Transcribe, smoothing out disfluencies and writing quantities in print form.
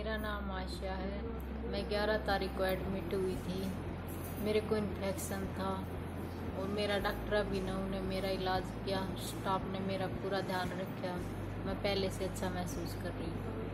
मेरा नाम आशा है। मैं 11 तारीख को एडमिट हुई थी। मेरे को इन्फेक्शन था और मेरा डॉक्टर अभिनव ने मेरा इलाज किया। स्टाफ ने मेरा पूरा ध्यान रखा। मैं पहले से अच्छा महसूस कर रही हूँ।